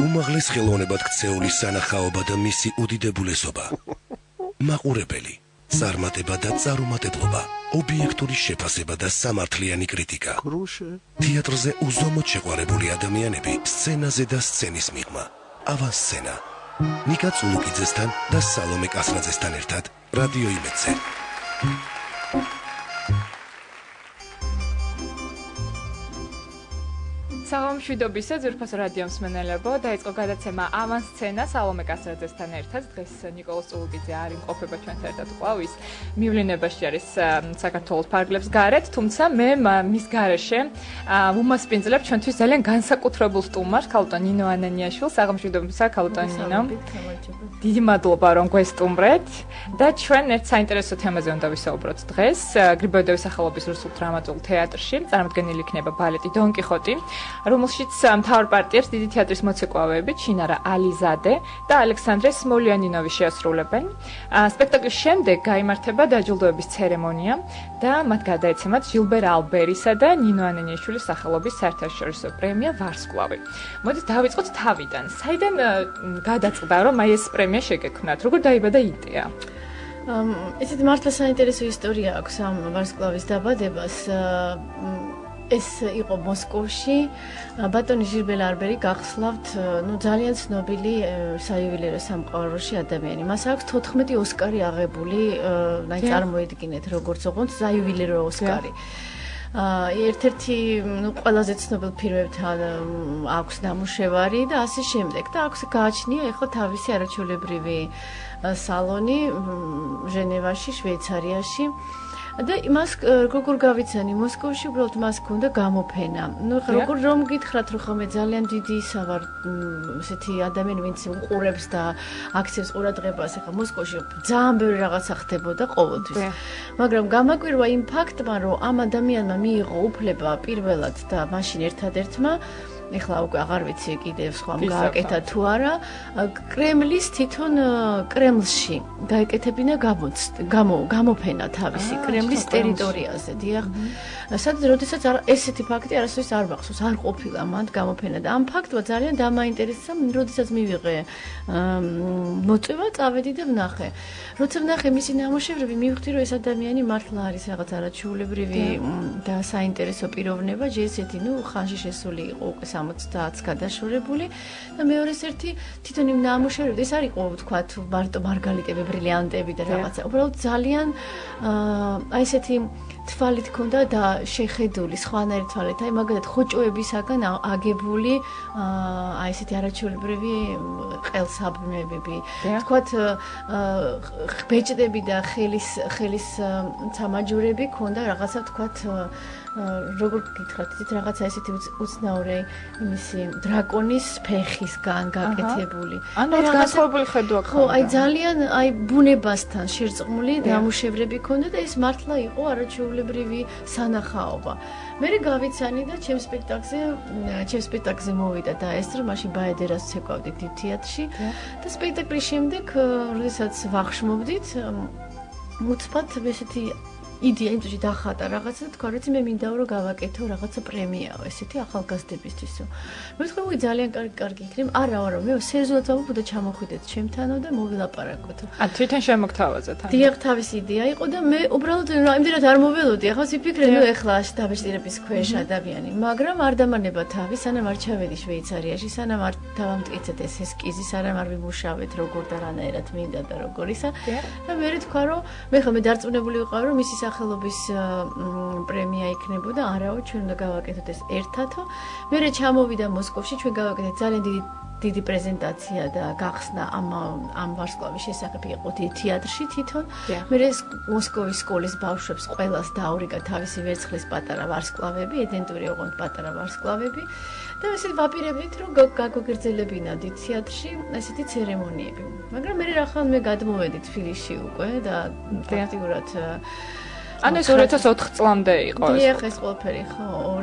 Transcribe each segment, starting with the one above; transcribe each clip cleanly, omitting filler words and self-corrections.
უმაღლეს ხელოვნებად ქცეული სანახაობა და მისი უდიდებულესობა. მაყურებელი, წარმატება და წარუმატებლობა, ობიექტური შეფასება და სამართლიანი კრიტიკა. თეატრზე უზომოდ შეყვარებული ადამიანები, სცენაზე და სცენის მიღმა. ავანსცენა. ნიკა წულუკიძესთან და სალომე კასრაძესთან ერთად რადიო იმედზე. საღამოშვიდობისა ძვირფასო რადიო მსმენელებო, დაიწყო გადაცემა ავანსცენა სალომე კასრაძესთან ერთად. დღეს ნიკოლოზ წულუკიძე არ იმყოფება ჩვენთან ერთად ყვავის. მივლინებაში არის საქართველოს ფარგლებს გარეთ, თუმცა მე მის გარეშე ვუმასპინძლებ ჩვენთვის ძალიან განსაკუთრებულ სტუმარს, ქალბატონ ნინო ანანიაშვილს. საღამოშვიდობისა, ქალბატონ ნინო. დიდი მადლობა რომ გვესტუმრეთ და ჩვენ ერთ საინტერესო თემაზე უნდა ვისაუბროთ დღეს. გრიბოედოვის სახელობის რუსულ დრამატულ თეატრში წარმოდგენილი იქნება ბალეტი დონ კიხოტი, რომელშიც მთავარ პარტიებს დიდი თეატრის მოცეკვავეები ჩინარა ალიზადე და ალექსანდრე სმოლიანინოვი შეასრულებენ. სპექტაკლის შემდეგ გაიმართება დაჯილდოების ცერემონია და მათ გადაეცემათ ჟილბერ ალბერისა და ნინო ანანიაშვილის სახელობის საერთაშორისო პრემია ვარსკვლავი. მოდით დავიწყოთ თავიდან. საიდან გადაწყდა რომ აი ეს პრემია შეგექმნათ? როგორ დაიბადა იდეა? ესეთი მართლა საინტერესო ისტორია აქვს ამ ვარსკვლავის დაბადებას. ეს იყო მოსკოვში, ბატონი ჟილბერ ალბერი გახსლავთ, ძალიან ცნობილი საიუველირო სამყაროში ადამიანი. მას აქვს 14 ოსკარი აღებული, წარმოიდგინეთ როგორც ოღონდ საიუველირო ოსკარი. ერთ-ერთი ყველაზე ცნობილ ფილმებთან აქვს ნამუშევარი და ასე შემდეგ და აქვს გააჩნია ახლა თავისი არაჩვეულებრივი სალონი ჟენევაში, შვეიცარიაში. და იმას როგორ გავიცანი მოსკოვში უბრალოდ მას ჰქონდა გამოფენა. როგორ რომ გითხრათ რომ ხომ ძალიან დიდი ისა ვარ ესეთი ადამიანი ვინც უყურებს და აქცევს ყურადღებას ახლა მოსკოვში ძალიან ბევრი რაღაცა ხდებოდა ყოველთვის. მაგრამ გამაკვირვა იმ ფაქტმა რომ ამ ადამიანმა მიიღო უფლება პირველად და მაშინ ერთადერთმა ეხლა უკვე აღარ ვიცი კიდევ სხვამ გააკეთა თუ არა კრემლის თვითონ კრემლში გაეკეთებინა გამოფენა თავისი კრემლის ტერიტორიაზე დიახ სადაც როდესაც ესეთი ფაქტი არასდროს არ მახსოვს არ ყოფილა მანდ გამოფენა და ამ ფაქტმა ძალიან დამაინტერესა როდესაც მივიღე მოწვევა წავედი და ვნახე როცა ვნახე მისი ნამუშევრები მივხვდი რომ ეს ადამიანი მართლა არის რაღაც არაჩვეულებრივი და საინტერესო პიროვნება ჯერ-ერთი ხანში შესული იყო უკვე 70-ს გადაშორებული და მეორეს ერთი თვითონ იმ ნამუშევრებში ეს არ იყო ვთქვათ მარტო მარგალიტები, ბრილიანტები და რაღაცა. უბრალოდ ძალიან აი ესეთი თვალით ქონდა და შეხედული სხვანაირი თვალით. აი მაგალითად ხოჭოებისაგან აგებული აი ესეთი არაჩვეულებრივი ყელსაბმებები. ვთქვათ ბეჭდები და ხელის სამაჯურები ქონდა რაღაცა ვთქვათ როგორ გითხრათ, ისეთ რაღაცა ესეთი უცნაური იმისი დრაკონის ფეხისგან გაკეთებული. ანუ განსხვავებული ხედვა ხო, აი ძალიან აი ბუნებასთან შერწყმული ნამუშევრები ქონდა და ეს მართლა იყო არაჩვეულებრივი სანახაობა. მე გავიცანი და ჩემ სპექტაკლზე მოვიდა და ეს რომ მაშინ ბაედერას ცეკვავდით დიდ თეატრში და სპექტაკლის შემდეგ, როდესაც ვახშმობდით, უცბად ესეთი იდეა იმდროში დახატა რაღაცა და თქვა რომ მე მინდა რომ გავაკეთო რაღაცა პრემიაო ესეთი ახალგაზრდებისთვისო. მე ვთქვი უი ძალიან კარგი იქნება. არა, მე სერიოზულად ვამბობ და ჩამოხვიდეთ ჩემთანო და მოვილაპარაკოთ. თვითონ შემოგთავაზეთ. დიახ, თავისი იდეა იყო და მე უბრალოდ იმდენად არ მოველოდი. ახლა ვიფიქრე ეხლა დაბეჭდილების ქვეშ ადამიანი, მაგრამ არ დამანება თავი, სანამ არ ჩავედი შვეიცარიაში, სანამ არ დავამტკიცეთ ეს ესკიზი, სანამ არ ვიმუშავეთ როგორ და რანაირად მინდა და როგორ ისა. და მე თქვა რომ მე დარწმუნებული ვიყავ რომ მისი სახელობის პრემია იქნებოდა, არაო, ჩვენ უნდა გავაკეთოთ ეს ერთადო. მე ჩამოვიდა მოსკოვში, ჩვენ გავაკეთეთ ძალიან დიდი პრეზენტაცია და გახსნა ამ ვარსკვლავის შესახებ იყო თეატრში თვითონ. მე მოსკოვის სკოლის ბავშვებს ყველას დაურიგა თავისი ვერცხლის პატარა ვარსკვლავები, იდენტური ოღონდ პატარა ვარსკვლავები და ესეთ ვაპირებდით რომ გაგვეგრძელებინა დიდ თეატრში ესეთი ცერემონიები. მაგრამ მე რახან მე გადმოვედი თბილისში უკვე და ფაქტიურად ანუ ეს 2004 წლამდე იყო ეს. დიახ, ეს ყველაფერი ხო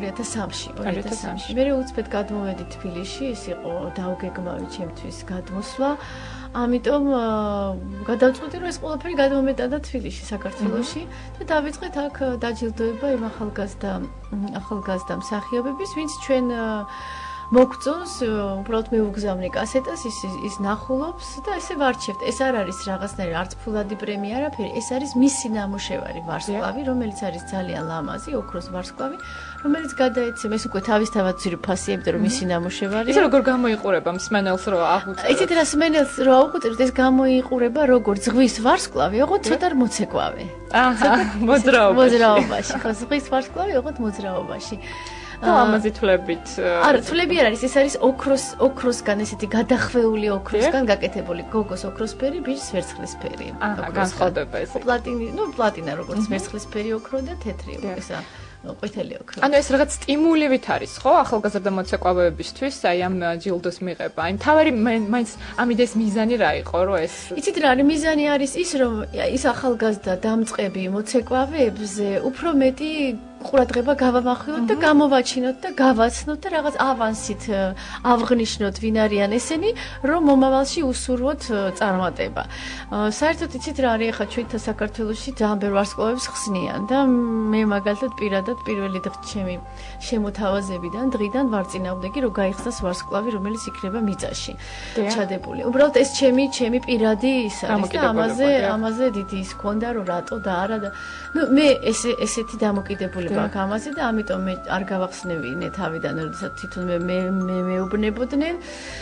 2003-ში. მე უცბად გადმოვედი თბილისში, ეს იყო დაუგეგმავი ჩემთვის გადმოსვლა. ამიტომ გადავწყვიტე რომ ეს ყველაფერი გადმომეტანა თბილისში, საქართველოში და დავიწყეთ აქ დაჯილდოება იმ ახალგაზრდა მსახიობების, ვინც ჩვენ მოგწონს, უბრალოდ მივუგზავნე კასეტას, ის ნახულობს და ესე ვარჩევთ. ეს არ არის რაღაცნაირი არც ფულადი პრემია, არაფერი, ეს არის მისი ნამუშევარი ვარსკვლავი, რომელიც არის ძალიან ლამაზი, ოქროს ვარსკვლავი, რომელიც გადაეცემა, ეს უკვე თავისთავად ძირფასი, იმიტომ რომ მისი ნამუშევარია. ის როგორ გამოიყურება მსმენელს რო აღუწეროთ? იცით რა მსმენელს რო აღუწეროთ, ეს გამოიყურება როგორ ზღვის ვარსკვლავი, ოღონდ ცოტა მოცეკვავე. აჰა, მოძრაობაში, ხო, ზღვის ვარსკვლავი, ოღონდ მოძრაობაში. და ამაზე თვლებით. არა, თვლები არ არის, ეს არის ოქროსგან ესეთი გადახვეული ოქროსგან გაკეთებული, გოგოს ოქროსფერი, ბიჭს ვერცხლისფერი. აჰა, განსხვავდება ეს. პლატინა როგორც ვერცხლისფერი ოქრო და თეთრი ესა. ყვითელი ოქრო. ანუ ეს რაღაც სტიმულივით არის, ხო, ახალგაზრდა მოცეკვავეებისთვის, აი ამ ჯილდოს მიღება. აი თავარი მაინც ამიდეს მიზანი რა იყო, რომ ეს იცით რა არის მიზანი არის ის, რომ ის ახალგაზრდა დამწყები მოცეკვავეებზე უფრო მეტი ყურადღება გავამახვილოთ და გამოვაჩინოთ და გავაცნოთ და რაღაც ავანსით ავღნიშნოთ ვინ არიან ესენი, რომ მომავალში უსურვოთ წარმატება. საერთოდ იცით რა არის ახლა ჩვენთან საქართველოში ძალიან ბევრ ვარსკვლავებს ხსნიან და მე მაგალითად პირადად პირველი ჩემი შემოთავაზებიდან დღიდან ვარწინავდი, რომ გაიხსნას ვარსკვლავი, რომელიც იქნება მიწაში ჩადებული. უბრალოდ ეს ჩემი პირადი ის არის და ამაზე დიდი ის ქონდა, რომ რატო და არა და მე ესეთი დამოკიდებულება აქვს ამაზე და ამიტომ მე არ გავახსნევინე თავიდან, როდესაც თვითონ მე მეუბნებოდნენ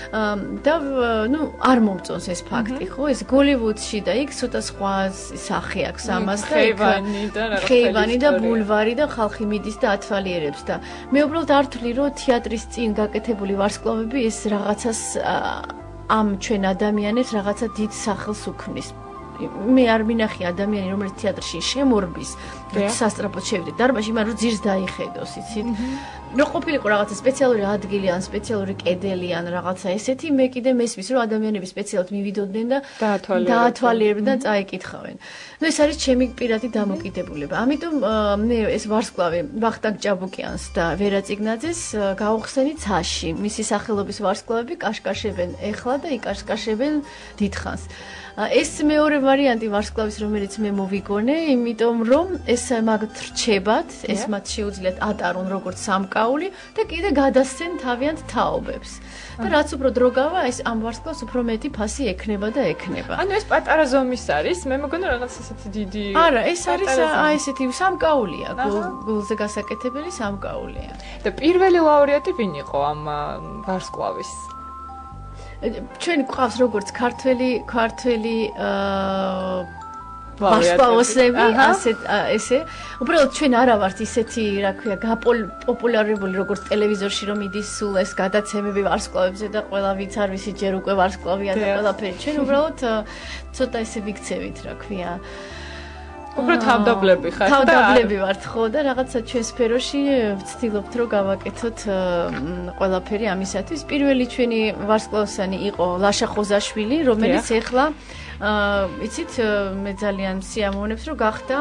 და არ მომწონს ეს ფაქტი, ხო? ეს გოლივუდში და იქ ცოტა სხვა სახე აქვს ამას და ხეივანი და ბულვარი და ხალხი მიდის და ათვალიერებს და მე უბრალოდ არ ვთვლი, რომ თეატრის წინ გაკეთებული ვარსკვლავები ეს რაღაცას ამ ჩვენ ადამიანებს რაღაცა დიდ სახელს უქმნის. მე არ მინახი ადამიანი, რომელიც თეატრში შემორბის, სასტრაფოდ შევიდეთ დარბაზში, მაგრამ რომ ძირს დაიხედოს, იცით? რო ყოფილიყო რაღაცა სპეციალური ადგილი ან სპეციალური კედელი ან რაღაცა ესეთი, მე კიდე მესმის, რომ ადამიანები სპეციალურად მივიდოდნენ და დაათვალიერებდნენ და წაიკითხავენ. ეს არის ჩემი პირადი დამოკიდებულება. ამიტომ მე ეს ვარსკვლავი ვახტანგ ჭაბუკიანს და ვერა წიგნაძეს გავხსენი ცაში. მისი სახელობის ვარსკვლავები კაშკაშებენ ეხლა და იკაშკაშებენ დიდხანს. ეს მეორე ვარიანტი ვარსკვლავის, რომელიც მე მოვიგონე, იმიტომ რომ ეს მაგთ რჩებათ, ეს მათ შეუძლიათ ატარონ როგორც სამკაული და კიდე გადასცენ თავიანთ თაობებს. და რაც უფრო დრო გავა, ეს ამ ვარსკვლავს უფრო მეტი ფასი ექნება და ექნება. ანუ ეს პატარა ზომის არის, მე მგონი რაღაც ესეთი დიდი. არა, ეს არის ესეთი სამკაულია, გულზე გასაკეთებელი სამკაულია. და პირველი ლაურეატი ვინ იყო ამ ვარსკვლავის? ჩვენ გვყავს როგორც ქართველი ვარსკვლავოსები, ესე. უბრალოდ ჩვენ არა ვართ ისეთი, რა ქვია, გაპოპულარებული როგორც ტელევიზორში რომ მიდის სულ ეს გადაცემები ვარსკვლავებზე და ყველა ვინც არ ვიცი ჯერ უკვე ვარსკვლავია და ყველაფერი. ჩვენ უბრალოდ ცოტა ესე ვიქცევით, რა ქვია. უფრო თავდაბლები ხართ და თავდაბლები ვართ ხო და რაღაცა ჩვენ სფეროში ვცდილობთ რომ გავაკეთოთ ყველაფერი ამისათვის. პირველი ჩვენი ვარსკვლავსანი იყო ლაშა ხოზაშვილი, რომელიც ეხლა იცით მე ძალიან სიამოვნებს რომ გახდა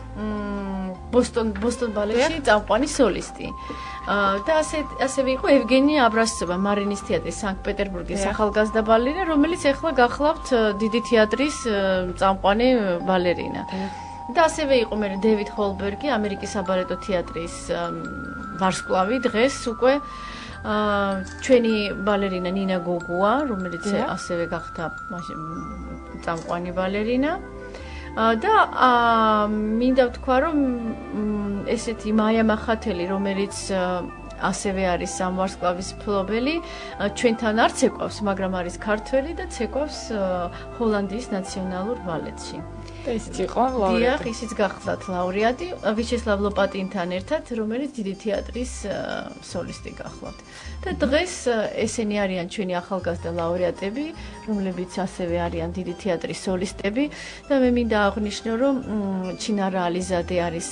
ბოსტონ ბალეტში წამყვანი სოლისტი. და ასევე იყო ევგენი აბრასცობა, მარინის თეატრის სანქტ-პეტერბურგის ახალგაზრდა ბალერინა, რომელიც ეხლა გახლავთ დიდი თეატრის წამყვანი ბალერინა. და ასევე იყო მე დევიდ ჰოლბერგი, ამერიკის საბალეტო თეატრის ვარსკვლავი დღეს უკვე ჩვენი ბალერინა ნინა გოგუა, რომელიც ასევე გახდა წამყვანი ბალერინა. და მინდა ვთქვა, რომ ესეთი მაია მახათელი, რომელიც ასევე არის ამ ვარსკვლავის მფლობელი, ჩვენთან არ ცეკვავს, მაგრამ არის ქართველი და ცეკვავს ჰოლანდიის ნაციონალურ ბალეტში. და ისიც იყო ლაურეატი. დიახ, ისიც გახლავთ ლაურეატი, ვიჩესლავ ლოპატინთან ერთად, რომელიც დიდი თეატრის სოლისტი გახლავთ. და დღეს ესენი არიან ჩვენი ახალგაზრდა ლაურეატები, რომლებიც ასევე არიან დიდი თეატრის სოლისტები და მე მინდა აღვნიშნო, რომ ჩინარა ალიზადე არის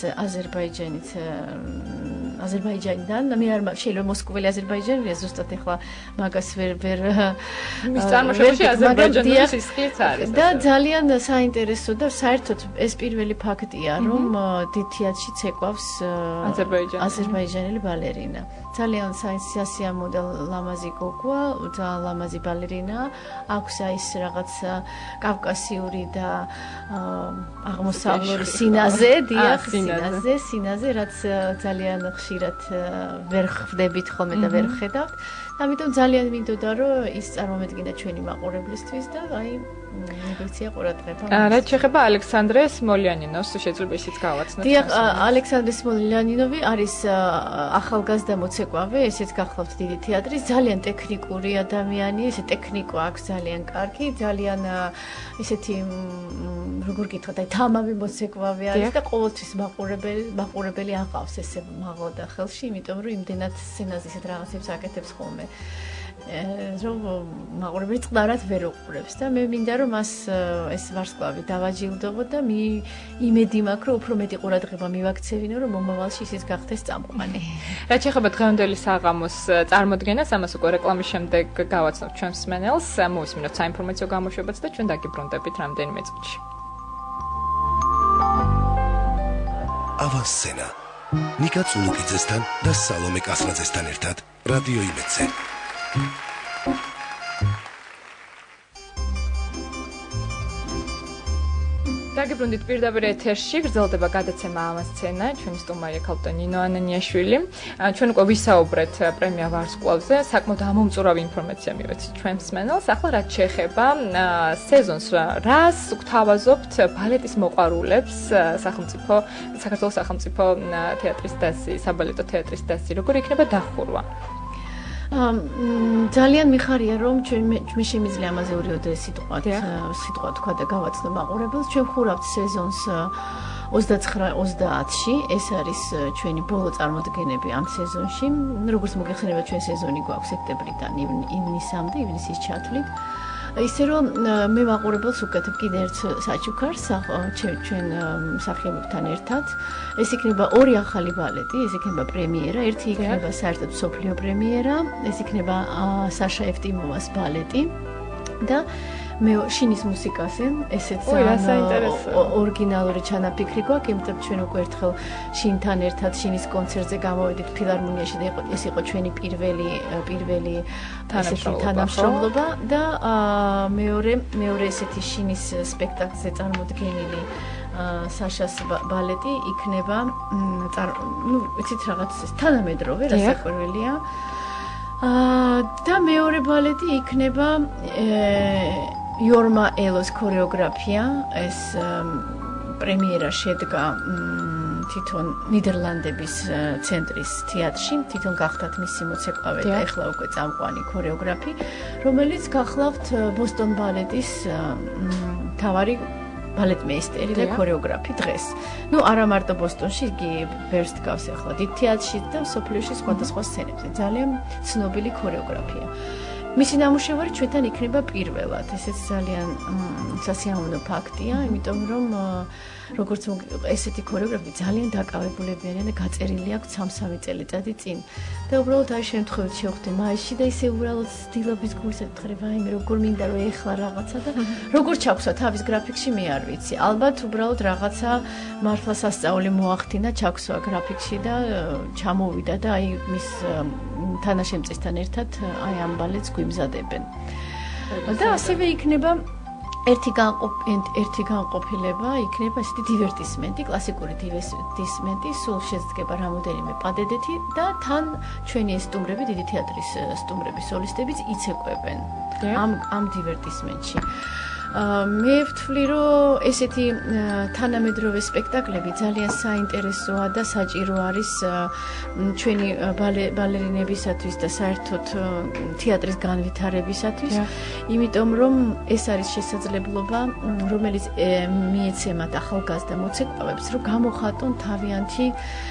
აზერბაიჯანიდან, მე არ შეიძლება მოსკოველი აზერბაიჯანელია, ზუსტად ეხლა მაგას ვერ მის წარმოშობაში აზერბაიჯანული სისხლიც არის. და ძალიან საინტერესო და საერთოდ ეს პირველი ფაქტია, რომ დიდ თეატრში ცეკვავს აზერბაიჯანელი ბალერინა. ძალიან სასიამოვნო და ლამაზი გოგოა, ძალიან ლამაზი ბალერინა. აქვს ის რაღაც კავკასიური და აღმოსავლური სინაზე, დიახ, სინაზე, რაც ძალიან ხშირად ვერ ხვდებით ხოლმე და ვერ ხედავთ. ამიტომ ძალიან მინდოდა რომ ის წარმომედგინა ჩვენი მაყურებლისთვის და აი მიგექცია ყურადღება. რაც შეეხება ალექსანდრე სმოლიანინოვს, შეიძლება ისიც გავაცნოთ. დიახ, ალექსანდრე სმოლიანინოვი არის ახალგაზრდა მოცეკვავე, ესეც გახლავთ დიდი თეატრის, ძალიან ტექნიკური ადამიანი, ესე ტექნიკა აქვს ძალიან კარგი, ძალიან ესეთი როგორ გითხრათ, აი თამამი მოცეკვავე არის და ყოველთვის მაყურებელი აყავს ესე მაღლა ხელში, იმიტომ რომ იმდენად სცენაზე ისეთ რაღაცებს აკეთებს ხოლმე. რომ მაყურებელი წყდარად ვერ უყურებს და მე მინდა რომ მას ეს ვარსკვლავი დავაჯილდოვო და იმედი მაქვს რომ უფრო მეტი ყურადღება მივაქცევინო რომ მომავალში ისიც გახდეს წამყვანი. რაც შეეხება დღევანდელი საღამოს წარმოდგენას, ამას უკვე რეკლამის შემდეგ გავაცნობთ ჩვენს მსმენელს, მოვისმინოთ საინფორმაციო გამოშვებაც და ჩვენ დაგიბრუნდებით რამდენიმე წუთში. ავანსცენა ნიკა წულუკიძესთან და სალომე კასრაძესთან ერთად რადიო იმედზე. დაგიბრუნდით პირდაპირ ეთერში, გრძელდება გადაცემა ავანსცენა, ჩვენი სტუმარია ქალბატონი ნინო ანანიაშვილი. ჩვენ უკვე ვისაუბრეთ პრემია ვარსკვლავზე, საკმაოდ ამომწურავი ინფორმაცია მივეცით ჩვენ მსმენელს. ახლა რაც შეეხება სეზონს, რას გვთავაზობთ ბალეტის მოყვარულებს საქართველოს სახელმწიფო თეატრის დასი, საბალეტო თეატრის დასი, როგორ იქნება დახურვა? ძალიან მიხარია რომ მე შემიძლია ამაზე ორიოდე სიტყვა თქვა და გავაცნო მაყურებელს. ჩვენ ხურავთ სეზონს 29-30-ში, ეს არის ჩვენი ბოლო წარმოდგენები ამ სეზონში. როგორც მოგეხსენება, ჩვენ სეზონი გვაქვს სექტემბრიდან ივნისამდე, ივნისის ჩათვლით. ისე რომ მე მაყურებელს უკეთებ კიდე ერთ საჩუქარს ჩვენ მსახიობებთან ერთად. ეს იქნება ორი ახალი ბალეტი, ეს იქნება პრემიერა, ერთი იქნება საერთოდ მსოფლიო პრემიერა, ეს იქნება საშა ევტიმოვას ბალეტი და მე შინის მუსიკაზე, ესეც ორიგინალური ჩანაფიქრი გვაქვს, იმიტომ რომ ჩვენ უკვე ერთხელ შინთან ერთად შინის კონცერტზე გამოვედით ფილარმონიაში და ეს იყო ჩვენი პირველი თანამშრომლობა და მეორე ესეთი შინის სპექტაკლზე წარმოდგენილი საშას ბალეტი იქნება იცით რაღაც თანამედროვე რასაკვირველია და მეორე ბალეტი იქნება იორმა ელოს ქორეოგრაფია, ეს პრემიერა შედგა თვითონ ნიდერლანდების ცენტრის თეატრში, თვითონ გახდათ მისი მოცეკვავე და ეხლა უკვე წამყვანი ქორეოგრაფი, რომელიც გახლავთ ბოსტონ ბალეტის მთავარი ბალეტმეისტერი და ქორეოგრაფი დღეს. არა მარტო ბოსტონში, იგი ბევრს დგავს ახლა დიდ თეატრში და მსოფლიოში სხვადასხვა სცენებზე. ძალიან ცნობილი ქორეოგრაფია. მისი ნამუშევარი ჩვენთან იქნება პირველად. ესეც ძალიან სასიამოვნო ფაქტია, იმიტომ რომ როგორც ესეთი ქორეოგრაფი ძალიან დაკავებულებიანი და გაწერილი აქვს 3 წელიწადი წინ. და უბრალოდ აი შემთხვევით შევხვდი მაისში და ისე უბრალოდ ცდილობის გულისად თხრება, აი მე როგორ მინდა რომ ეხლა რაღაცა და როგორ ჩაგვსვა თავის გრაფიკში მე არ ვიცი. ალბათ უბრალოდ რაღაცა მართლა სასწაული მოახდინა ჩაგვსვა გრაფიკში და ჩამოვიდა და აი მის თანაშემწესთან ერთად აი ამ ბალეტს გვიმზადებენ. და ასევე იქნება ერთი განყოფილება იქნება ესეთი დივერტისმენტი, კლასიკური დივერტისმენტი, სულ შედგება რამოდენიმე პადედეთი და თან ჩვენი სტუმრები, დიდი თეატრის სტუმრები, სოლისტებიც იცეკვებენ ამ დივერტისმენტში. მე ვთვლი, რომ ესეთი თანამედროვე სპექტაკლები ძალიან საინტერესოა და საჭირო არის ჩვენი ბალერინებისათვის და საერთოდ თეატრის განვითარებისათვის, იმიტომ რომ ეს არის შესაძლებლობა, რომელიც მიეცემათ ახალგაზრდა მოცეკვავებს, რომ გამოხატონ თავიანთი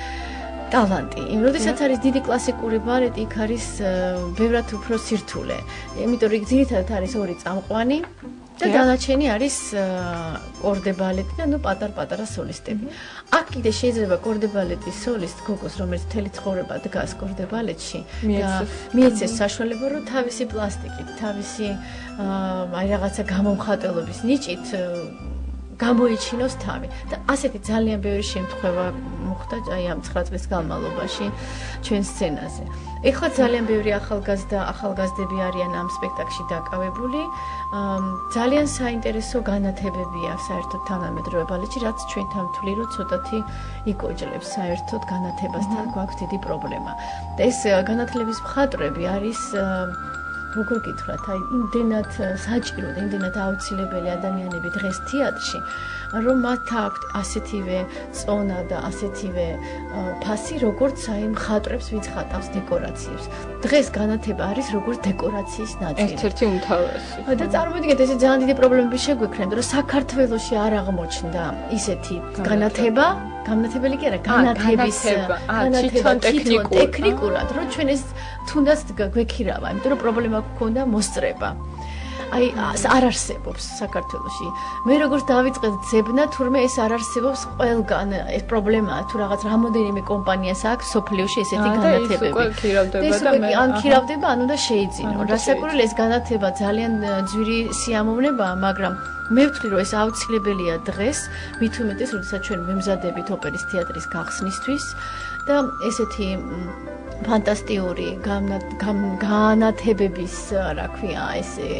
ტალანტი. როდესაც არის დიდი კლასიკური ბალეტი, იქ არის ბევრად უფრო სირთულე. იმიტომ რომ ძირითადად არის ორი წამყვანი და დანარჩენი არის კორდე ბალეტი და პატარ-პატარა სოლისტები. აქ კიდე შეიძლება კორდე ბალეტის სოლისტ გოგოს, რომელიც მთელი ცხოვრება დგას კორდე ბალეტში და მიეცეს საშუალება, რომ თავისი პლასტიკით, თავისი აი რაღაცა გამომხატველობის ნიჭით გამოიჩინოს თავი. და ასეთი ძალიან ბევრი შემთხვევა მოხდა აი ამ 9 წლის განმავლობაში ჩვენ სცენაზე. ეხლა ძალიან ბევრი ახალგაზრდები არიან ამ სპექტაკლში დაკავებული. ძალიან საინტერესო განათებებია საერთოდ თანამედროვე ბალეტში, რაც ჩვენთან თვლი რომ ცოტათი იკოჯლებს საერთოდ განათებასთან გვაქვს დიდი პრობლემა. და ეს განათლების მხატვრები არის როგორ გითხრათ, აი იმდენად საჭირო და იმდენად აუცილებელი ადამიანები დღეს თეატრში, რომ მათ აქვთ ასეთივე წონა და ასეთივე ფასი, როგორც აი მხატვრებს, ვინც ხატავს დეკორაციებს. დღეს განათება არის როგორც დეკორაციის ნაწილი. ერთ-ერთი უმთავრესი. და წარმოვიდგინეთ, ეს ძალიან დიდი პრობლემები შეგვექნება, რომ საქართველოში არ აღმოჩნდა ისეთი განათებელი კი არა, განათების ტექნიკურად, რომ ჩვენ ეს თუნდაც გვექირავა, იმიტომ რომ პრობლემა გქონდა მოსწრება. აი არ არსებობს საქართველოში. მე როგორც დავიწყეთ ძებნა, თურმე ეს არ არსებობს ყველგან. ეს პრობლემაა, თუ რაღაც რამოდენიმე კომპანიას აქვს სოფლიოში ესეთი განათებები. ეს უკვე ან ქირავდება, ან უნდა შეიძინო. რასაკვირველია, ეს განათება ძალიან ძვირი სიამოვნებაა, მაგრამ მე ვთვლი, რომ ეს აუცილებელია დღეს, მით უმეტეს, როდესაც ჩვენ ვემზადებით ოპერის თეატრის გახსნისთვის და ესეთი ფანტასტიკური განათებების, რა ქვია, ესე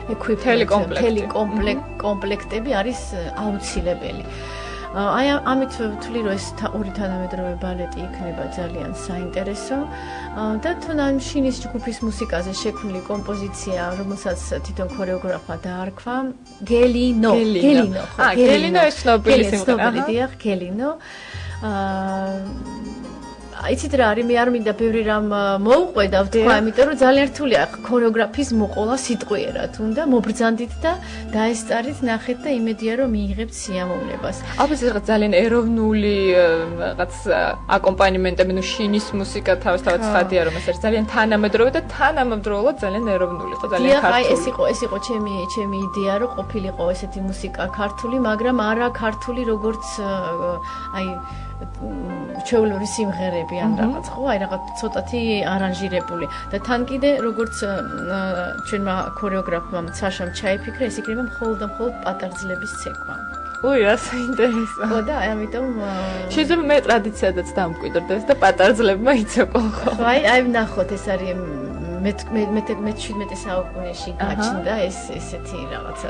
კომპლექტები არის აუცილებელი. აი ამით ვთვლი, რომ ეს ორი თანამედროვე ბალეტი იქნება ძალიან საინტერესო და თან შინის ჯგუფის მუსიკაზე შექმნილი კომპოზიცია, რომელსაც თვითონ ქორეოგრაფმა დაარქვა, გელინო. გელინო ეს ცნობილი სიმღერა. დიახ, გელინო. იცით რა არის, მე არ მინდა ბევრი რამ მოუყვედა, ვთქვა, იმიტომ რომ ძალიან რთულია ქორეოგრაფის მოყოლა სიტყვიერად, უნდა მობრძანდით და დაესწარით, ნახეთ და იმედია რომ მიიღებთ სიამოვნებას. აბა ეს რაღაც ძალიან ეროვნული რაღაც აკომპანიმენტები, ნუ შინის მუსიკა თავისთავად ცხადია რომ ეს არის ძალიან თანამედროვე და თანამედროვეულად ძალიან ეროვნული, ხო ძალიან ქართული. ეს იყო ჩემი იდეა რომ ყოფილიყო ესეთი მუსიკა ქართული, მაგრამ არა ქართული როგორც აი ჩვეულებრივი სიმღერები ან რაღაც ხო, აი რაღაც ცოტათი არანჟირებული და თან კიდე როგორც ჩვენმა ქორეოგრაფმა საშამ ჩაიფიქრა, ეს იქნება მხოლოდ პატარძლების ცეკვა. ой, რა საინტერესო. ხო და ამიტომ შეიძლება მე ტრადიციადაც დამკვიდრდეს და პატარძლებმა იცეყო ხო. აი ვნახოთ, ეს არის მე-17 საუკუნეში გაჩნდა ესეთი რაღაცა.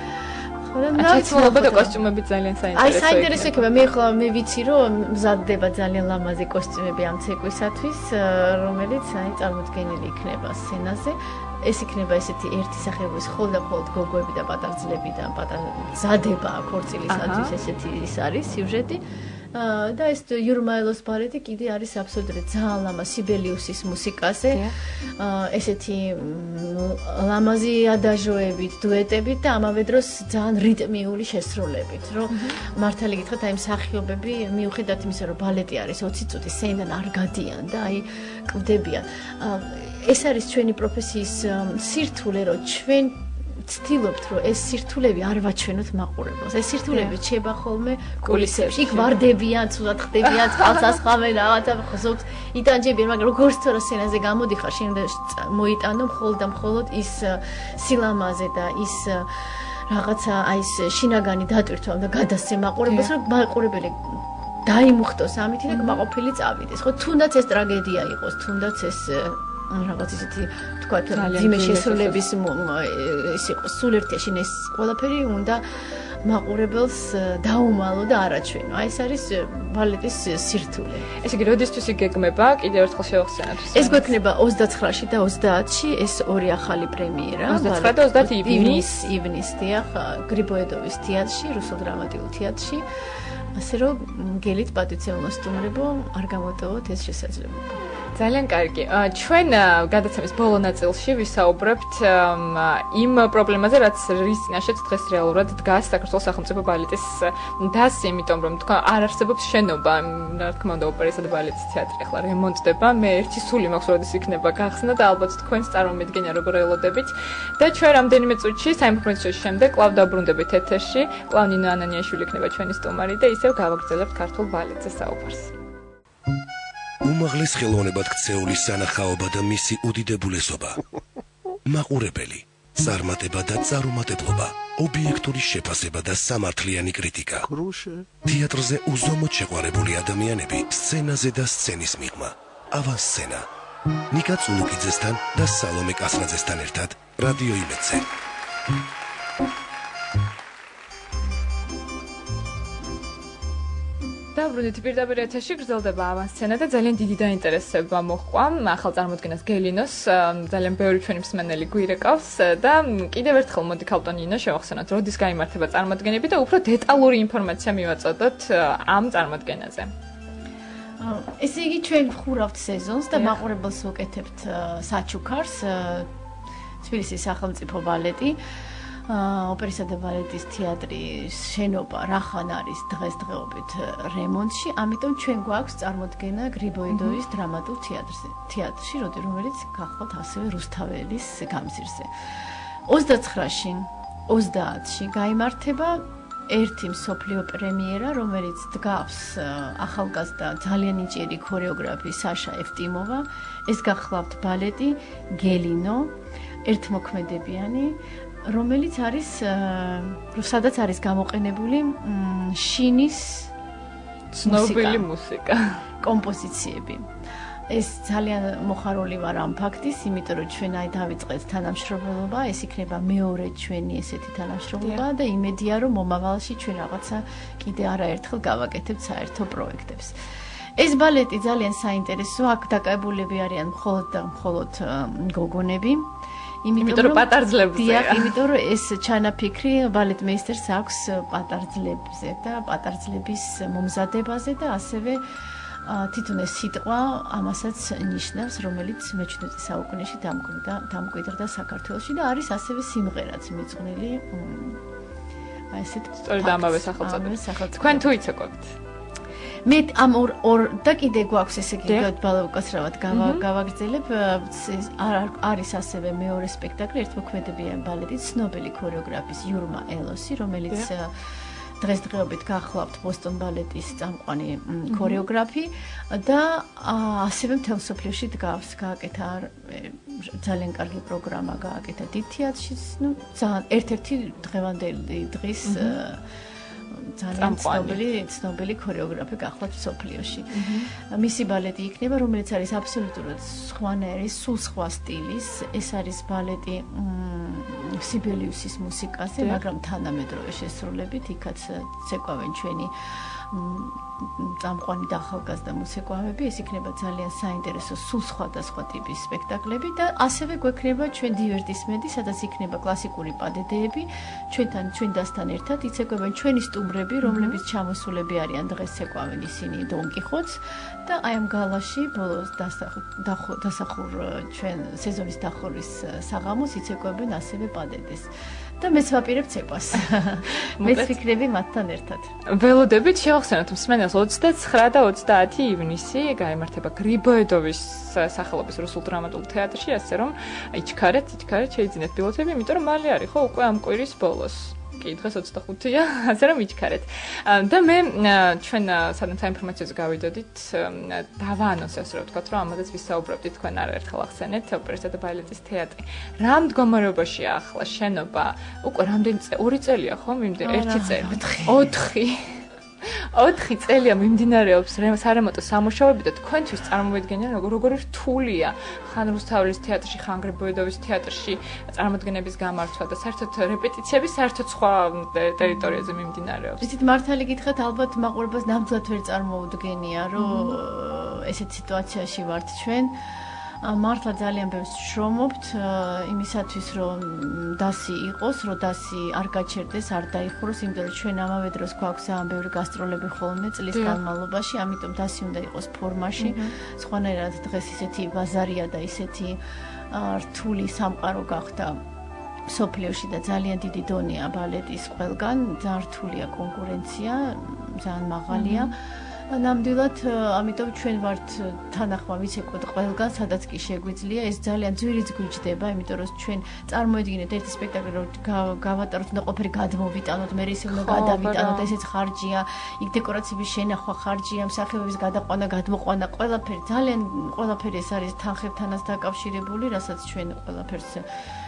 აჩვენება და კოსტიუმები ძალიან საინტერესოა. აი საინტერესო იქნება, მე ვიცი რომ მზადდება ძალიან ლამაზი კოსტიუმები ამ ცეკვისათვის, რომელიც აი წარმოდგენილი იქნება სცენაზე. ეს იქნება ესეთი ერთი სახეობის ხოლმე გოგოები და პატარძლები და მზადება ქორწილისათვის, ესეთი ის არის სიუჟეტი. და ეს იურმაელოს ბალეტი კიდე არის აბსოლუტურად ძალიან ლამაზ სიბელიუსის მუსიკაზე. ესეთი ლამაზი ადაჟოებით, დუეტებით და ამავე დროს ძალიან რიტმიული შესრულებით, რომ მართალი გითხრათ, აი მსახიობები მიუხედავად იმისა, რომ ბალეტი არის 20 წუთი სცენიდან არ გადიან და აი კლდებიან. ეს არის ჩვენი პროფესიის სირთულე, რომ ჩვენ ვცდილობთ, რომ ეს სირთულები არ ვაჩვენოთ მაყურებელს. ეს სირთულები რჩება ხოლმე კულისებში. იქ ვარდებიან, ცუდად ხდებიან, წყალს ასხავენ, რაღაცა ხზობს, იტანჯებიან, მაგრამ როგორც თორე სცენაზე გამოდიხარ, შენ უნდა მოიტანო მხოლოდ ის სილამაზე და ის რაღაცა აი ეს შინაგანი დატვირთვა და გადასცე მაყურებელს, რომ მაყურებელი დაიმუხტოს ამით და კმაყოფილი წავიდეს. ხო, თუნდაც ეს ტრაგედია იყოს, თუნდაც ეს რაღაც ისეთი თქვათ ძიმე შესრულების ის იყოს სულ ერთში ეს ყველაფერი უნდა მაყურებელს დაუმალო და არაჩვენო. აი ეს არის ბალეტის სირთულე. ესე იგი, როდისთვის იგეგმება? კიდევ ერთხელ შევახსენოთ. ეს გვექნება 29-ში და 30-ში, ეს ორი ახალი პრემიერა. 29 და 30 ივნის, დიახ, გრიბოედოვის თეატრში, რუსულ დრამატიულ თეატრში. ასე რომ გელით პატიცემულო სტუმრებო, არ გამოტოვოთ ეს შესაძლებლობა. ძალიან კარგი. ჩვენ გადაცემის ბოლო ნაწილში ვისაუბრებთ იმ პრობლემაზე, რაც რის წინაშეც დღეს რეალურად დგას საქართველოს სახელმწიფო ბალეტის დასი, იმიტომ რომ თქვა არ არსებობს შენობა, რა თქმა უნდა, ოპერისა და ბალეტის თეატრი ახლა რემონტდება. მე ერთი სული მაქვს, როდის იქნება გახსნა და ალბათ თქვენს წარმომედგენია როგორ ელოდებით. და ჩვენ რამდენიმე წუთში საინფორმაციო შემდეგ კვლავ დაბრუნდებით ეთერში. კვლავ ნინო ანანიაშვილი იქნება ჩვენი სტუმარი და ისევ გავაგრძელებთ ქართულ ბალეტზე საუბარს. უმაღლეს ხელოვნებად ქცეული სანახაობა და მისი უდიდებულესობა. მაყურებელი, წარმატება და წარუმატებლობა, ობიექტური შეფასება და სამართლიანი კრიტიკა. თეატრზე უზომოდ შეყვარებული ადამიანები სცენაზე და სცენის მიღმა. ავანსცენა. ნიკა წულუკიძესთან და სალომე კასრაძესთან ერთად რადიო იმედზე. დაბრუნდით პირდაპირ ეთერში გრძელდება ავანსცენა და ძალიან დიდი დაინტერესება მოჰყვა ახალ წარმოდგენას გელინოს ძალიან ბევრი ჩვენი მსმენელი გვირეკავს და კიდევ ერთხელ მოდი ქალბატონ ნინო შევახსენოთ როდის გაიმართება წარმოდგენები და უფრო დეტალური ინფორმაცია მივაწოდოთ ამ წარმოდგენაზე. ესე იგი ჩვენ ვხურავთ სეზონს და მაყურებელს ვუკეთებთ საჩუქარს თბილისის სახელმწიფო ბალეტი ოპერისა და ბალეტის თეატრის შენობა რახან არის დღესდღეობით რემონტში, ამიტომ ჩვენ გვაქვს წარმოდგენა გრიბოიდოვის დრამატულ თეატრში, რომელიც გახლავთ ასევე რუსთაველის გამზირზე. 29-ში, 30-ში გაიმართება ერთი მსოფლიო პრემიერა, რომელიც დგავს ახალგაზრდა ძალიან ნიჭიერი ქორეოგრაფი საშა ევტიმოვა. ეს გახლავთ ბალეტი გელინო, ერთმოქმედებიანი რომელიც არის სადაც არის გამოყენებული შინის ცნობილი მუსიკა კომპოზიციები. ეს ძალიან მოხარული ვარ ამ ფაქტის, იმიტომ რომ ჩვენ აი დავიწყეთ თანამშრომლობა, ეს იქნება მეორე ჩვენი ესეთი თანამშრომლობა და იმედია რომ მომავალში ჩვენ რაღაცა კიდე არაერთხელ გავაკეთებთ საერთო პროექტებს. ეს ბალეტი ძალიან საინტერესოა, აქ დაკავებულები არიან მხოლოდ და მხოლოდ გოგონები. იმიტომ რომ პატარძლებზეა. დიახ, იმიტომ რომ ეს ჩანაფიქრი ბალეტმეისტერს აქვს პატარძლებზე და პატარძლების მომზადებაზე და ასევე თვითონ ეს სიტყვა ამასაც ნიშნავს, რომელიც მე-17 საუკუნეში დამკვიდრდა საქართველოში და არის ასევე სიმღერაც მიძღვნილი აი ესეთ სწორედ ამავე სახელწოდების. თქვენ თუ იცოდებთ? მე ამ ორ და კიდე გვაქვს ესე იგი ბალოკასრავად გავაგრძელებ არის ასევე მეორე სპექტაკლი ერთმოქმედებიანი ბალეტი ცნობილი ქორეოგრაფის იურმა ელოსი რომელიც დღესდღეობით გახლავთ ბოსტონ ბალეტის წამყვანი ქორეოგრაფი და ასევე მთელ მსოფლიოში დგავს გააკეთა ძალიან კარგი პროგრამა გააკეთა დიდ თეატრში ძალიან ერთ-ერთი დღევანდელი დღის ძალიან ცნობილი ქორეოგრაფი გახლავთ მსოფლიოში. მისი ბალეტი იქნება, რომელიც არის აბსოლუტურად სხვანაირი, სულ სხვა სტილის. ეს არის ბალეტი სიბელიუსის მუსიკაზე, მაგრამ თანამედროვე შესრულებით, იქაც ცეკვავენ ჩვენი წამყვანი და ახალგაზრდა მუსიკოსები, ეს იქნება ძალიან საინტერესო, სულ სხვადასხვა ტიპის სპექტაკლები და ასევე გვექნება ჩვენ დივერტისმენტი, სადაც იქნება კლასიკური პადედეები, ჩვენთან ერთად იცეკვებენ ჩვენი სტუმრები, რომლებიც ჩამოსულები არიან დღეს ცეკვავენ ისინი დონ კიხოტს და აი ამ გალაში ბოლოს დასახურ ჩვენ სეზონის დახურვის საღამოს იცეკვებენ ასევე პადედეს. და მეც ვაპირებ ცეკვას. მეც ვიქნები მათთან ერთად. ველოდებით შევახსენოთ მსმენელს 29 და 30 ივნისი გაიმართება გრიბოედოვის სახელობის რუსულ დრამატულ თეატრში, ასე რომ იჩქარეთ შეიძინეთ ბილეთები, იმიტომ რომ მალე არის ხო უკვე ამ კვირის ბოლოს. კი, დღეს 25-ია, ასე რომ იჩქარეთ. და მე ჩვენ სანამ საინფორმაციოზე გავიდოდით, დავაანონსე ასე რომ ვთქვათ, რომ ამაზეც ვისაუბრებდით თქვენ არაერთხელ ახსენეთ ოპერისა და ბალეტის თეატრი. რა მდგომარეობაშია ახლა შენობა? უკვე რამდენი 2 წელია ხო? 1 წელი. 4 წელია მიმდინარეობს სარემონტო სამუშაოები და თქვენთვის წარმოვიდგენია როგორი რთულია ხან რუსთაველის თეატრში, ხან გრიბოედოვის თეატრში წარმოდგენების გამართვა და საერთოდ რეპეტიციები საერთოდ სხვა ტერიტორიაზე მიმდინარეობს. ისეთ მართალი გითხრათ, ალბათ მაყურებელს ნამდვილად ვერ წარმოუდგენია, რომ ესეთ სიტუაციაში ვართ ჩვენ. მართლა ძალიან ბევრს შრომობთ იმისათვის, რომ დასი იყოს, რომ დასი არ გაჩერდეს, არ დაიხუროს, იმიტომ რომ ჩვენ ამავე დროს გვაქვს ძალიან ბევრი გასტროლები ხოლმე წლის განმავლობაში, ამიტომ დასი უნდა იყოს ფორმაში. სხვანაირად დღეს ისეთი ბაზარია და ისეთი რთული სამყარო გახდა მსოფლიოში და ძალიან დიდი დონეა ბალეტის ყველგან, ძალიან რთულია კონკურენცია, ძალიან მაღალია. ნამდვილად, ამიტომ ჩვენ ვართ თანახმა ვიცეკვოთ ყველგან, სადაც კი შეგვიძლია, ეს ძალიან ძვირიც გვიჯდება, იმიტომ რომ ჩვენ წარმოედგინეთ ერთი სპექტაკლი რომ გავატაროთ და ყოფილი გადმოვიტანოთ, მე ისე უნდა გადავიტანოთ, ესეც ხარჯია, იქ დეკორაციების შენახვა ხარჯია, მსახიობების გადაყვანა, გადმოყვანა, ყველაფერი ეს არის თანხებთანაც დაკავშირებული, რასაც ჩვენ ყველაფერს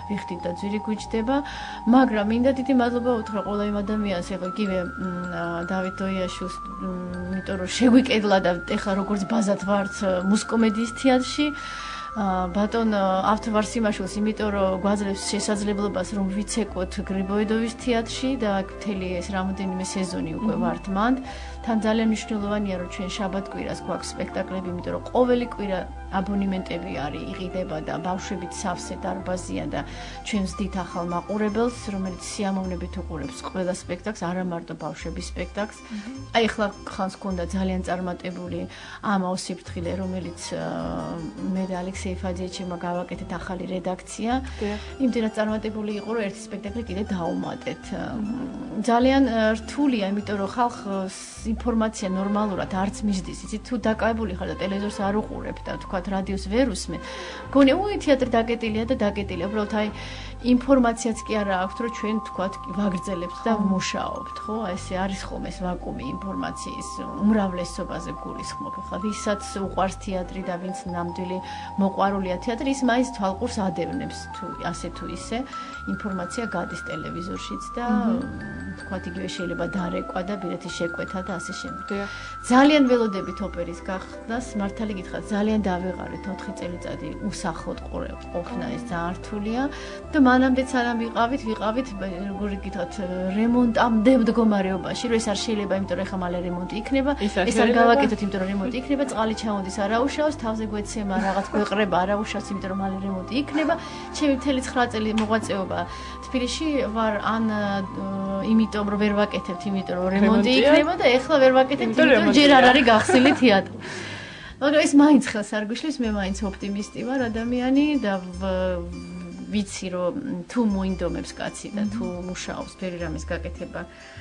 ვიხდით და ძვირი გვიჭდება, მაგრამ მინდა დიდი მადლობა უთხრა ყველა იმ ადამიანს, ეხლა კივე დავით დოიაშვილს, იმიტომ რომ შეგვიკედლა და ეხლა როგორც ბაზად ვართ მუსკომედიის თეატრში, ბატონ ავთვარ სიმაშვილს, იმიტომ რომ გვაძლევს შესაძლებლობას რომ ვიცეკოთ გრიბოედოვის თეატრში და აქ მთელი ეს რამოდენიმე სეზონი უკვე ვართ მანდ. თან ძალიან მნიშვნელოვანია რომ ჩვენ შაბათ-კვირას გვაქვს სპექტაკლები, იმიტომ რომ ყოველი კვირა აბონემენტები არის იყიდება და ბავშვებით სავსე დარბაზია და ჩვენ ვსდით ახალ მაყურებელს, რომელიც სიამოვნებით უყურებს ყველა სპექტაკლს, არა მარტო ბავშვების სპექტაკლს. აი ახლა ხანს გქონდა ძალიან წარმატებული ამაო სიფრთხილე, რომელიც მე და ალექსეი ფაძიაჩემმა გავაკეთეთ ახალი რედაქცია. იმდენად წარმატებული იყო, რომ ერთი სპექტაკლი კიდე დაუმატეთ. ძალიან რთულია, იმიტომ რომ ხალხს ინფორმაცია ნორმალურად არც მისდის. იცით, თუ დაკავებული ხარ და ტელევიზორს არ უყურებ და თქვათ რადიოს ვერ უსმენ, გონია, თეატრი დაკეტილია და დაკეტილია. უბრალოდ აი ინფორმაციაც კი არა აქვს, რომ ჩვენ თქვათ ვაგრძელებთ და ვმუშაობთ, ხო? ესე არის ხოლმე ეს ვაკუუმი ინფორმაციის უმრავლესობაზე გულისხმობ. ხა ვისაც უყვარს თეატრი და ვინც ნამდვილი მოყვარულია თეატრი, ის მაინც თვალყურს ადევნებს თუ ასე თუ ისე ინფორმაცია გადის ტელევიზორშიც და თქვათ იგივე შეიძლება დარეკვა და ბილეთის შეკვეთა და ასე შემდეგ. ძალიან ველოდებით ოპერის გახდას, მართალი გითხრათ, ძალიან დავეღარეთ 4 წელიწადი უსახლოდ ყოფნა, ეს ძალიან რთულია და მანამდე სანამ ვიყავით, როგორი გითხრათ, რემონტამდე მდგომარეობაში, რომ ეს არ შეიძლება, იმიტომ რომ ეხლა მალე რემონტი იქნება, ეს არ გავაკეთოთ, იმიტომ რომ რემონტი იქნება, წყალი ჩამოდის, არაუშავს, თავზე გვეცემა, რაღაც გვეყრება, არაუშავს, იმიტომ რომ მალე რემონტი იქნება. ჩემი მთელი 9 წელი მოღვაწეობა თბილისში ვარ ან იმიტომ რომ ვერ ვაკეთებთ, იმიტომ რომ რემონტი იქნება და ეხლა ვერ ვაკეთებთ, იმიტომ რომ ჯერ არ არის გახსნილი თეატრი. მაგრამ ეს მაინც ხელს არ გვიშლის, მე მაინც ოპტიმისტი ვარ ადამიანი და ვიცი რომ თუ მოინდომებს კაცი და თუ მუშაობს ბევრი რამის გაკეთება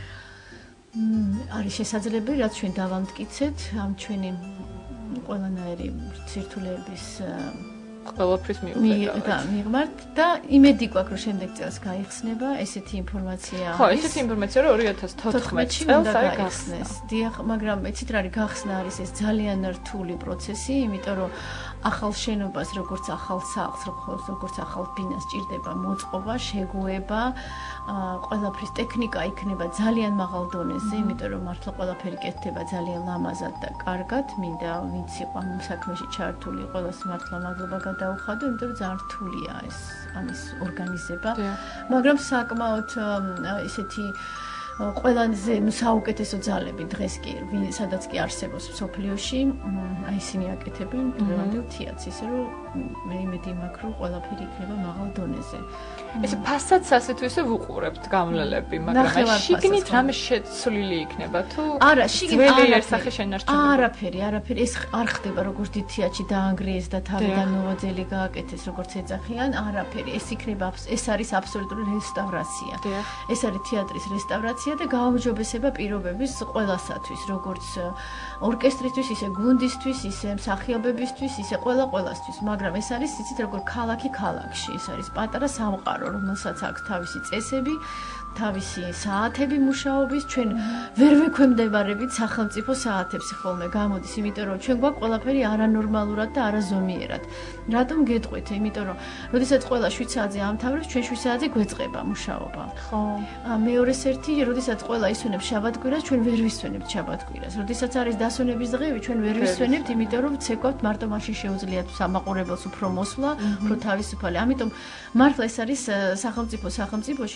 არის შესაძლებელი, რაც ჩვენ დავამტკიცეთ ამ ჩვენი ყველანაირი ცირთულეების ყველაფრის მიღმართ და იმედი გვაქვს რომ შემდეგ წელს გაიხსნება ესეთი ინფორმაცია. ხო, ესეთი ინფორმაცია რომ 2014 წელს არის გახსნეს. დიახ, მაგრამ ეცით რა არის გახსნა არის ეს ძალიან რთული პროცესი, იმიტომ რომ ახალ შენობას როგორც ახალ სახლს, როგორც ახალ ბინას ჭირდება მოწყობა, შეგუება, ყველაფრის ტექნიკა იქნება ძალიან მაღალ დონეზე, იმიტომ რომ მართლა ყველაფერი კეთდება ძალიან ლამაზად და კარგად. მინდა ვინც იყო ამ საქმეში ჩართული, ყველას მართლა მადლობა გადაუხადო, იმიტომ რომ ძალიან რთულია ეს ამის ორგანიზება. მაგრამ საკმაოდ ესეთი ყველაზე საუკეთესო ძალები დღეს კი სადაც კი არსებობს მსოფლიოში, აი ისინი აკეთებენ დღევანდელ თეატრს, ისე რომ მე იმედი მაქვს რომ ყველაფერი იქნება მაღალ დონეზე. ესე ფასადს ასე თუ ისე ვუყურებთ გამლელები, მაგრამ აი შიგნით რამე შეცვლილი იქნება თუ არა, შიგნით არასახე შენარჩუნება. არაფერი, ეს არ ხდება როგორც დიდ თეატრში დაანგრიეს და თავიდან მოვაძელი გააკეთეს როგორც ეძახიან, არაფერი. ეს იქნება ეს არის აბსოლუტური რესტავრაცია. ეს არის თეატრის რესტავრაცია და გააუმჯობესება პირობების ყველასათვის, როგორც ორკესტრისთვის, ისე გუნდისთვის, ისე მსახიობებისთვის, ისე ყველასთვის, მაგრამ ეს არის იცით როგორ ქალაქი ქალაქში, ეს არის პატარა სამყარო, რომელსაც აქვს თავისი წესები, თავისი საათები მუშაობის, ჩვენ ვერ ვექვემდებარებით სახელმწიფო საათებს ხოლმე გამოდის, იმიტომ რომ ჩვენ გვაქვს ყველაფერი არანორმალურად და არაზომიერად. რატომ გეტყვით? იმიტომ რომ როდესაც ყველა 7 საათზე ამთავრებს, ჩვენ 7 საათზე გვეწყება მუშაობა. ხო. მეორეს ერთი, როდესაც ყველა ისვენებს შაბათ-კვირას, ჩვენ ვერ ვისვენებთ შაბათ-კვირას. როდესაც არის დასვენების დღეები, ჩვენ ვერ ვისვენებთ, იმიტომ რომ ვცეკვავთ მარტო მაშინ შეუძლიათ სამაყურებელს უფრო მოსვლა, უფრო თავისუფალი. ამიტომ მართლა ეს არის სახელმწიფოში,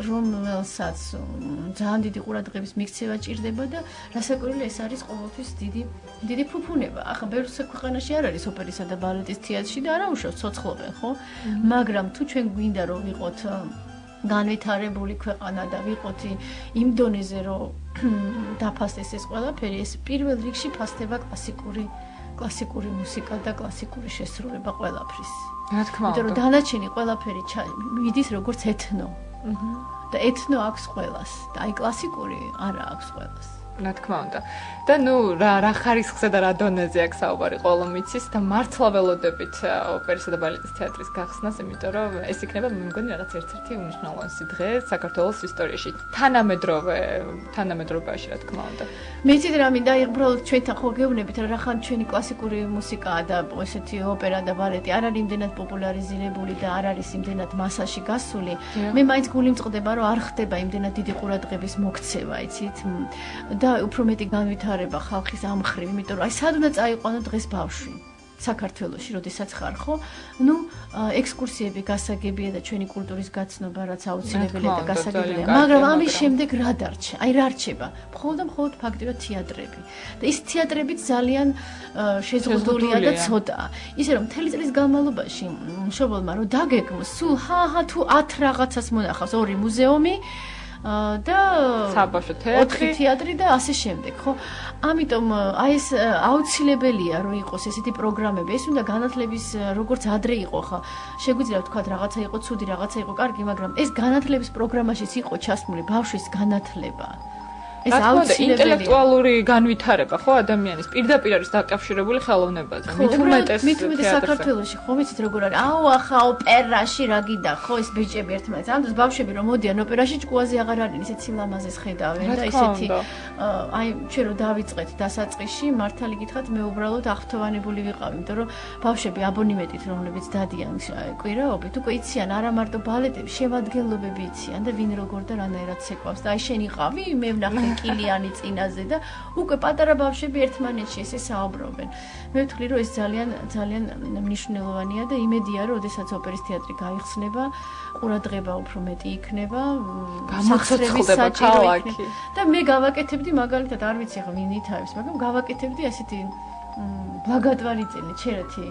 რომელსაც ძალიან დიდი ყურადღების მიქცევა ჭირდება და რასაკვირველია ეს არის ყოველთვის დიდი ფუფუნება. ახლა ბევრ ქვეყანაში არ არის ოპერისა და ბალეტის თეატრში და არაუშავს ცოცხლობენ, ხო? მაგრამ თუ ჩვენ გვინდა რომ ვიყოთ განვითარებული ქვეყანა და ვიყოთ იმ დონეზე რომ დაფასდეს ეს ყველაფერი, ეს პირველ რიგში ფასდება კლასიკური მუსიკა და კლასიკური შესრულება ყველაფრის. რა თქმა უნდა. იმიტომ რომ დანარჩენი ყველაფერი მიდის როგორც ეთნო. და ეთნო აქვს ყველას და აი კლასიკური არა აქვს ყველას. რა თქმა უნდა. და ნუ რა ხარისხზე და რა დონეზე აქვს საუბარი ყოველ მიცის და მართლა ველოდებით ოპერისა და ბალეტის თეატრის გახსნას, იმიტომ რომ ეს იქნება მე მგონი რაღაც ერთ-ერთი უმნიშვნელოვანესი დღე საქართველოს ისტორიაში. თანამედროვეობაში რა თქმა უნდა. მე ცით რა მინდა უბრალოდ ჩვენთან ხო გეუბნებით რა ხან ჩვენი კლასიკური მუსიკაა და ესეთი ოპერა და ბალეტი არ არის იმდენად პოპულარიზირებული და არ არის იმდენად მასაში გასული. მე მაინც გული მწყდება რომ არ ხდება იმდენად დიდი ყურადღების მოქცევა, იცით? და უფრო მეტი განვითარება ხალხის ამ მხრივ, იმიტომ რომ აი სად უნდა წაიყვანო დღეს ბავშვი საქართველოში, როდესაც ხარ ხო? ნუ ექსკურსიები გასაგებია და ჩვენი კულტურის გაცნობა რაც აუცილებელია და გასაგებია, მაგრამ ამის შემდეგ რა დარჩა? აი რა რჩება? მხოლოდ ფაქტია თეატრები. და ის თეატრებიც ძალიან შეზღუდულია და ცოტაა. ისე რომ მთელი წლის განმავლობაში მშობელმა რომ დაგეგმოს, სულ თუ 10 რაღაცას მონახავს, 2 მუზეუმი და საბავშვო 4 თეატრი და ასე შემდეგ, ხო? ამიტომ აი ეს აუცილებელია რომ იყოს ესეთი პროგრამები. ეს უნდა განათლების როგორც ადრე იყო, ხო? შეგვიძლია ვთქვათ რაღაცა იყო ცუდი, რაღაცა იყო კარგი, მაგრამ ეს განათლების პროგრამაშიც იყო ჩასმული ბავშვის განათლება. ეს აუცილებელია. ინტელექტუალური განვითარება ხო ადამიანის პირდაპირ არის დაკავშირებული ხელოვნებაზე. მით უმეტეს საქართველოში ხო ვიცით როგორ არის? აუ ახლა ოპერაში რა გინდა ხო ეს ბიჭები ერთმანეთს. ამ დროს ბავშვები რომ მოდიან ოპერაში ჭკუაზე აღარ არის ისეთ სილამაზეს ხედავენ და ისეთი აი ჩვენ რომ დავიწყეთ დასაწყისში მართალი გითხრათ მე უბრალოდ აღფრთოვანებული ვიყავ, იმიტომ რომ ბავშვები აბონემენტით რომლებიც დადიან კვირაობით უკვე იციან არა მარტო ბალეტები, შემადგენლობები იციან და ვინ როგორ და რანაირად ცეკვავს და აი შენ იყავი მე ვნახე კილიანი წინაზე და უკვე პატარა ბავშვები ერთმანეთში ესე საუბრობენ. მე ვთვლი რომ ეს ძალიან მნიშვნელოვანია და იმედია რომ ოდესაც ოპერის თეატრი გაიხსნება, ყურადღება უფრო მეტი იქნება, გამოცდილება საჭირო იქნება. და მე გავაკეთებდი მაგალითად არ ვიცი ხო ვინ ითავს, მაგრამ გავაკეთებდი ასეთი ბლაგადვარიწინი ჩერეთი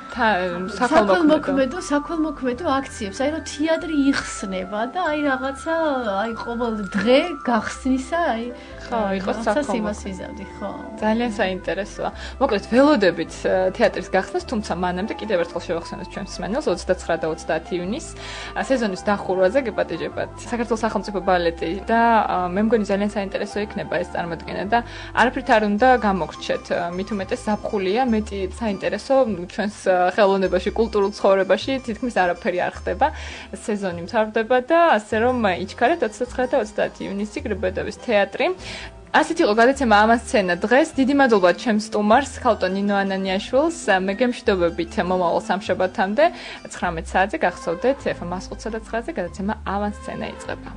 საქველმოქმედო აქციებს, აი რომ თეატრი იხსნება და აი რაღაცა აი ყოველ დღე გახსნისა, აი ხო, იყოს საქველმოქმედო, ხო. ძალიან საინტერესოა. მოკლედ ველოდებით თეატრის გახსნას, თუმცა მანამდე კიდევ ერთხელ შევახსენოთ ჩვენს მსმენელს 29 და 30 ივნისს სეზონის დახურვაზე გეპატიჟებათ საქართველოს სახელმწიფო ბალეტი და მე მგონი ძალიან საინტერესო იქნება ეს წარმოდგენა და არაფრით არ უნდა გამოგრჩეთ. მით უმეტეს ზაფხულია, მეტი საინტერესო ჩვენს ხელოვნებაში, კულტურულ ცხოვრებაში თითქმის არაფერი არ ხდება. სეზონი მთავრდება და ასე რომ იჩქარეთ 29 და 30 ივნისი გრიბედოვის თეატრი. ასეთ იყო გადაცემა ამან სცენა დღეს. დიდი მადლობა ჩემს სტუმარს, ქალტო ნინო ანანიაშვილს. მე გემშვიდობებით მომავალ სამშაბათამდე 19 საათზე გახსოვდეთ FM 105.9-ზე გადაცემა ამან სცენა იწყება.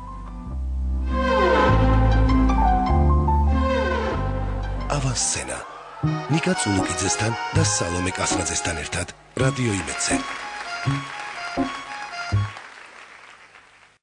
ამან სცენა ნიკა წულუკიძესთან და სალომე კასრაძესთან ერთად რადიო იმედზე.